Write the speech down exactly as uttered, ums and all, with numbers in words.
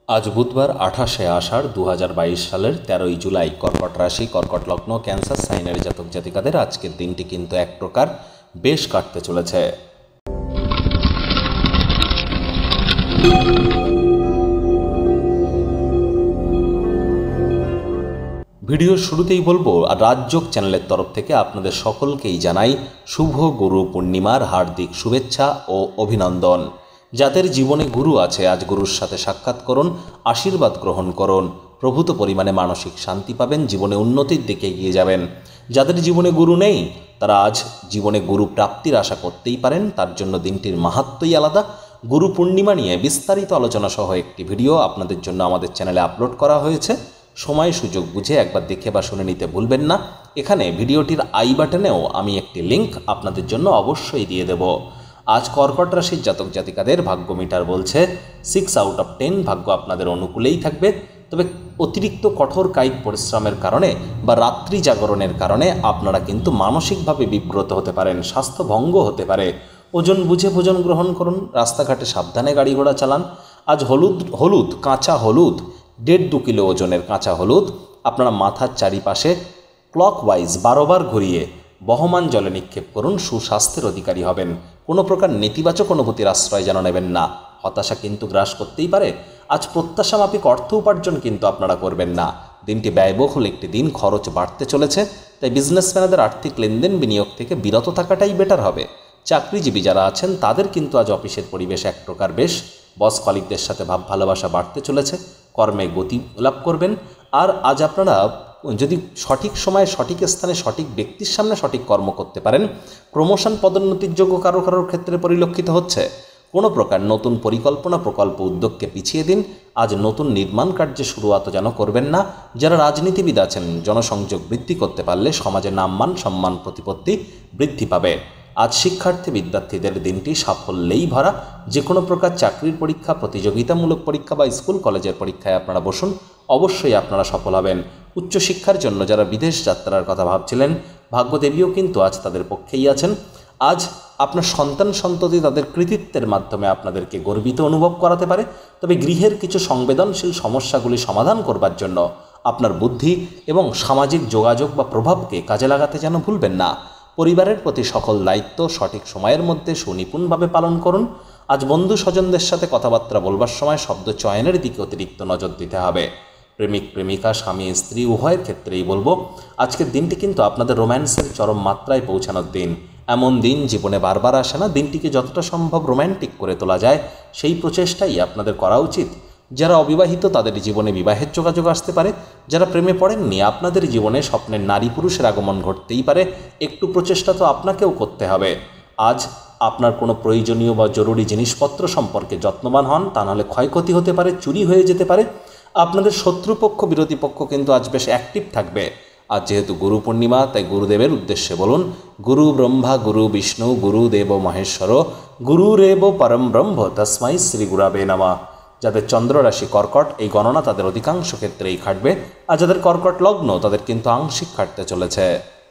আজ বুধবার আঠাশে আষাঢ় দু হাজার বাইশ সালের তেরোই জুলাই কর্কট রাশি কর্কট লগ্ন ক্যান্সার সাইনের জাতক জাতিকাদের আজকের দিনটি কিন্তু এক প্রকার বেশ কাটতে চলেছে। ভিডিওর শুরুতেই বলবো, আর রাজযোগ চ্যানেলের তরফ থেকে আপনাদের সকলকেই জানাই শুভ গুরু পূর্ণিমার হার্দিক শুভেচ্ছা ও অভিনন্দন। যাদের জীবনে গুরু আছে আজ গুরুর সাথে সাক্ষাৎ করুন, আশীর্বাদ গ্রহণ করুন, প্রভূত পরিমাণে মানসিক শান্তি পাবেন, জীবনে উন্নতির দিকে এগিয়ে যাবেন। যাদের জীবনে গুরু নেই তারা আজ জীবনে গুরু প্রাপ্তির আশা করতেই পারেন। তার জন্য দিনটির মাহাত্ম্যই আলাদা। গুরু পূর্ণিমা নিয়ে বিস্তারিত আলোচনা সহ একটি ভিডিও আপনাদের জন্য আমাদের চ্যানেলে আপলোড করা হয়েছে। সময় সুযোগ বুঝে একবার দেখে বা শুনে নিতে ভুলবেন না। এখানে ভিডিওটির আই বাটনেও আমি একটি লিঙ্ক আপনাদের জন্য অবশ্যই দিয়ে দেব। আজ কর্কট রাশির জাতক জাতিকাদের ভাগ্য মিটার বলছে সিক্স আউট অফ টেন ভাগ্য আপনাদের অনুকূলেই থাকবে। তবে অতিরিক্ত কঠোর কায়িক পরিশ্রমের কারণে বা রাত্রি জাগরণের কারণে আপনারা কিন্তু মানসিকভাবে বিব্রত হতে পারেন, স্বাস্থ্য ভঙ্গ হতে পারে। ওজন বুঝে ভোজন গ্রহণ করুন, রাস্তাঘাটে সাবধানে গাড়ি ঘোড়া চালান। আজ হলুদ হলুদ কাঁচা হলুদ দেড় দু কিলো ওজনের কাঁচা হলুদ আপনারা মাথার চারিপাশে ক্লকওয়াইজ বারোবার ঘুরিয়ে বহমান জলে নিক্ষেপ করুন, সুস্বাস্থ্যের অধিকারী হবেন। কোনো প্রকার নেতিবাচক অনুভূতির আশ্রয় যেন নেবেন না, হতাশা কিন্তু গ্রাস করতেই পারে। আজ প্রত্যাশা মাফিক অর্থ উপার্জন কিন্তু আপনারা করবেন না। দিনটি ব্যয়বহুল একটি দিন, খরচ বাড়তে চলেছে, তাই বিজনেসম্যানদের আর্থিক লেনদেন বিনিয়োগ থেকে বিরত থাকাটাই বেটার হবে। চাকরিজীবী যারা আছেন তাদের কিন্তু আজ অফিসের পরিবেশ এক প্রকার বেশ, বস কলিগদের সাথে ভাব ভালোবাসা বাড়তে চলেছে, কর্মে গতি লাভ করবেন। আর আজ আপনারা যদি সঠিক সময়ে সঠিক স্থানে সঠিক ব্যক্তির সামনে সঠিক কর্ম করতে পারেন, প্রমোশন পদোন্নতির যোগ্য কারো কারোর ক্ষেত্রে পরিলক্ষিত হচ্ছে। কোনো প্রকার নতুন পরিকল্পনা প্রকল্প উদ্যোগকে পিছিয়ে দিন। আজ নতুন নির্মাণ কার্যে শুরুয়াত যেন করবেন না। যারা রাজনীতিবিদ আছেন জনসংযোগ বৃদ্ধি করতে পারলে সমাজে নামমান সম্মান প্রতিপত্তি বৃদ্ধি পাবে। আজ শিক্ষার্থী বিদ্যার্থীদের দিনটি সাফল্যেই ভরা। যে কোনো প্রকার চাকরির পরীক্ষা, প্রতিযোগিতামূলক পরীক্ষা বা স্কুল কলেজের পরীক্ষায় আপনারা বসুন, অবশ্যই আপনারা সফল হবেন। উচ্চশিক্ষার জন্য যারা বিদেশ যাত্রার কথা ভাবছিলেন, ভাগ্যদেবীও কিন্তু আজ তাদের পক্ষেই আছেন। আজ আপনার সন্তান সন্ততি তাদের কৃতিত্বের মাধ্যমে আপনাদেরকে গর্বিত অনুভব করাতে পারে। তবে গৃহের কিছু সংবেদনশীল সমস্যাগুলি সমাধান করবার জন্য আপনার বুদ্ধি এবং সামাজিক যোগাযোগ বা প্রভাবকে কাজে লাগাতে যেন ভুলবেন না। পরিবারের প্রতি সকল দায়িত্ব সঠিক সময়ের মধ্যে সুনিপুণভাবে পালন করুন। আজ বন্ধু স্বজনদের সাথে কথাবার্তা বলবার সময় শব্দ চয়নের দিকে অতিরিক্ত নজর দিতে হবে। প্রেমিক প্রেমিকা, স্বামী স্ত্রী উভয়ের ক্ষেত্রেই বলবো আজকের দিনটি কিন্তু আপনাদের রোম্যান্সের চরম মাত্রায় পৌঁছানোর দিন। এমন দিন জীবনে বারবার আসে না। দিনটিকে যতটা সম্ভব রোম্যান্টিক করে তোলা যায় সেই প্রচেষ্টাই আপনাদের করা উচিত। যারা অবিবাহিত তাদের জীবনে বিবাহের যোগাযোগ আসতে পারে। যারা প্রেমে পড়েননি আপনাদের জীবনে স্বপ্নের নারী পুরুষের আগমন ঘটতেই পারে। একটু প্রচেষ্টা তো আপনাকেও করতে হবে। আজ আপনার কোনো প্রয়োজনীয় বা জরুরি জিনিসপত্র সম্পর্কে যত্নবান হন, তা নাহলে ক্ষয়ক্ষতি হতে পারে, চুরি হয়ে যেতে পারে। আপনাদের শত্রুপক্ষ বিরোধী পক্ষ কিন্তু আজ বেশ অ্যাক্টিভ থাকবে। আজ যেহেতু গুরু পূর্ণিমা তাই গুরুদেবের উদ্দেশ্যে বলুন, গুরু ব্রহ্মা গুরু বিষ্ণু গুরুদেব মহেশ্বর গুরুরেব পরম ব্রহ্ম তস্মাই শ্রী গুরাবে নমঃ। যাদের চন্দ্র রাশি কর্কট এই গণনা তাদের অধিকাংশ ক্ষেত্রেই খাটবে। আর যাদের কর্কট লগ্ন তাদের কিন্তু আংশিক খাটতে চলেছে।